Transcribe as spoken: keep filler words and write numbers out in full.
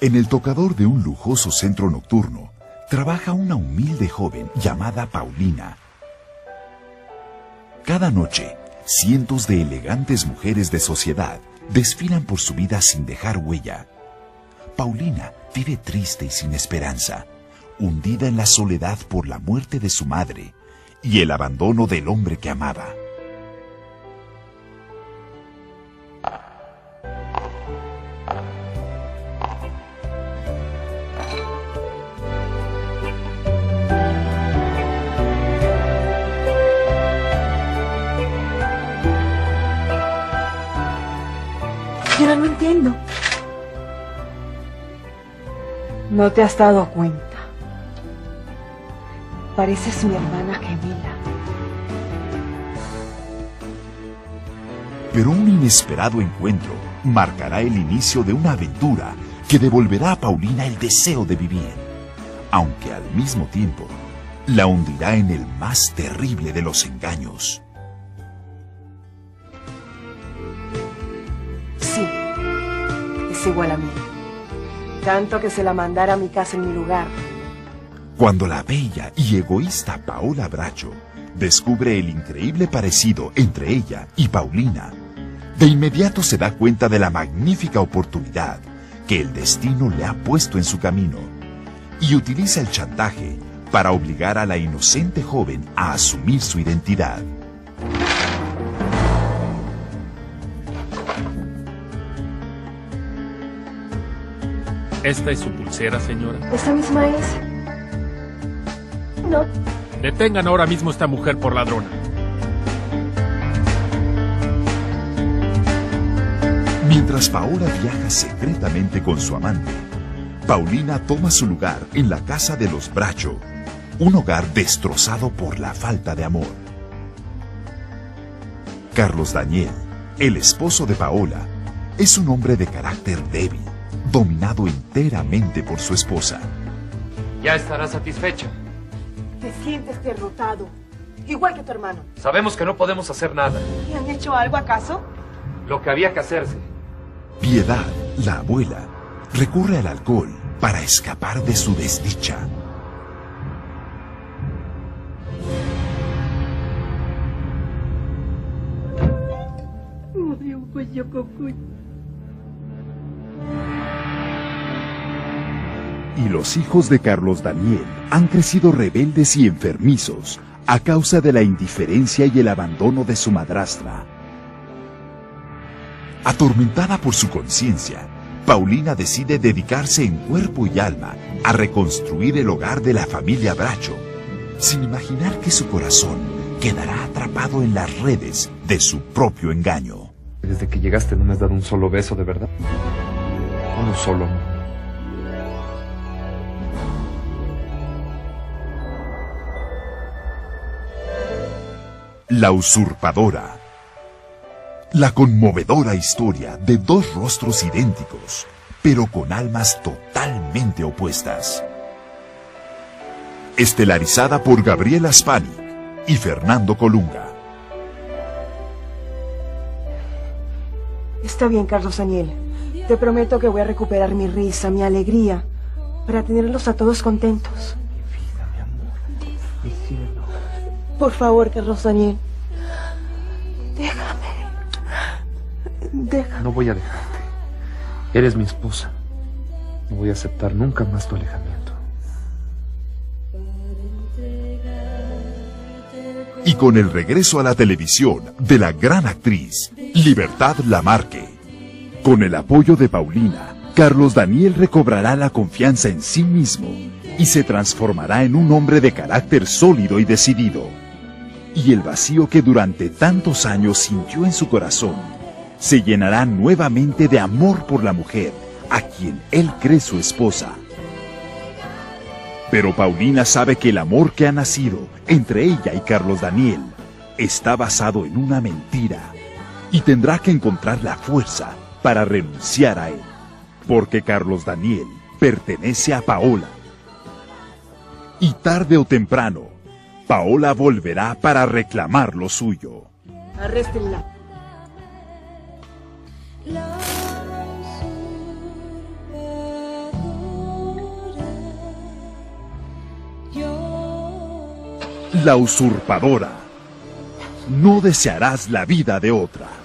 En el tocador de un lujoso centro nocturno, trabaja una humilde joven llamada Paulina. Cada noche, cientos de elegantes mujeres de sociedad desfilan por su vida sin dejar huella. Paulina vive triste y sin esperanza, hundida en la soledad por la muerte de su madre y el abandono del hombre que amaba. Yo no entiendo. No te has dado cuenta. Pareces mi hermana gemela. Pero un inesperado encuentro marcará el inicio de una aventura que devolverá a Paulina el deseo de vivir, aunque al mismo tiempo la hundirá en el más terrible de los engaños. Sí, es igual a mí. Tanto que se la mandara a mi casa en mi lugar. Cuando la bella y egoísta Paola Bracho descubre el increíble parecido entre ella y Paulina, de inmediato se da cuenta de la magnífica oportunidad que el destino le ha puesto en su camino y utiliza el chantaje para obligar a la inocente joven a asumir su identidad. ¿Esta es su pulsera, señora? ¿Esa misma es? No. Detengan ahora mismo a esta mujer por ladrona. Mientras Paola viaja secretamente con su amante, Paulina toma su lugar en la casa de los Bracho, un hogar destrozado por la falta de amor. Carlos Daniel, el esposo de Paola, es un hombre de carácter débil, dominado enteramente por su esposa. Ya estarás satisfecha. Te sientes derrotado, igual que tu hermano. Sabemos que no podemos hacer nada. ¿Te han hecho algo acaso? Lo que había que hacerse. Piedad, la abuela, recurre al alcohol para escapar de su desdicha. Y los hijos de Carlos Daniel han crecido rebeldes y enfermizos a causa de la indiferencia y el abandono de su madrastra. Atormentada por su conciencia, Paulina decide dedicarse en cuerpo y alma a reconstruir el hogar de la familia Bracho, sin imaginar que su corazón quedará atrapado en las redes de su propio engaño. Desde que llegaste no me has dado un solo beso, ¿de verdad? Uno solo, ¿no? La usurpadora. La conmovedora historia de dos rostros idénticos, pero con almas totalmente opuestas. Estelarizada por Gabriela Spanik y Fernando Colunga. Está bien, Carlos Daniel. Te prometo que voy a recuperar mi risa, mi alegría, para tenerlos a todos contentos. Mi vida, mi amor, mi cielo. Por favor, Carlos Daniel. Déjame. Déjame. No voy a dejarte. Eres mi esposa. No voy a aceptar nunca más tu alejamiento. Y con el regreso a la televisión de la gran actriz Libertad Lamarque, con el apoyo de Paulina, Carlos Daniel recobrará la confianza en sí mismo y se transformará en un hombre de carácter sólido y decidido. Y el vacío que durante tantos años sintió en su corazón se llenará nuevamente de amor por la mujer a quien él cree su esposa. Pero Paulina sabe que el amor que ha nacido entre ella y Carlos Daniel está basado en una mentira y tendrá que encontrar la fuerza para renunciar a él, porque Carlos Daniel pertenece a Paola. Y tarde o temprano, Paola volverá para reclamar lo suyo. Arréstenla. La usurpadora. No desearás la vida de otra.